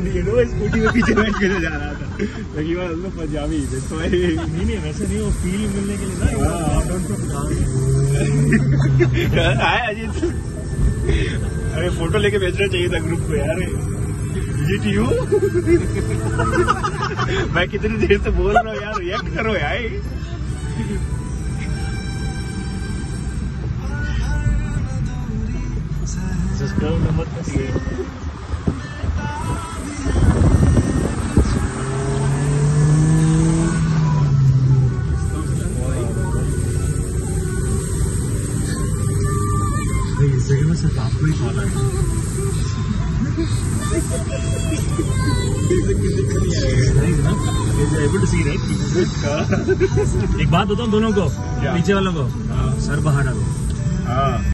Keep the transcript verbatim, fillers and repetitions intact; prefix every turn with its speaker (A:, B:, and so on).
A: वो स्कूटी में पीछे बैठ के जा रहा था, लेकिन बात उसमें पंजाबी नहीं नहीं वैसे नहीं, वो फील मिलने के लिए ना आया अजीत। अरे फोटो लेके भेजना चाहिए था ग्रुप को यार। यू मैं कितनी देर से बोल रहा हूँ यार, रिएक्ट करो यार। सब्सक्राइब नंबर कैसे इस जगह में सिर्फ आपको ही खाना है। एक बात बताऊं दोनों को, पीछे वालों को, सर बाहर डालो।